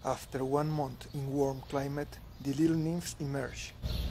After 1 month in warm climate, the little nymphs emerge.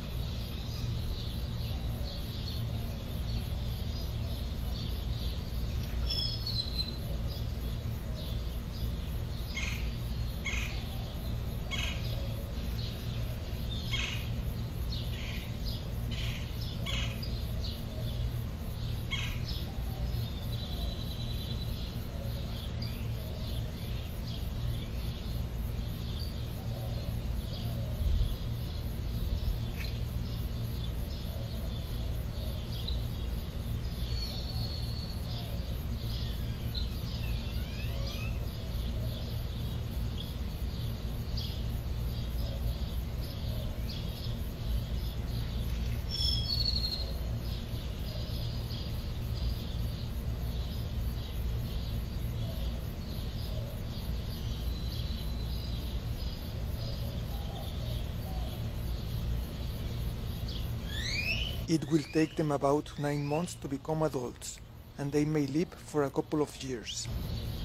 It will take them about 9 months to become adults, and they may live for a couple of years.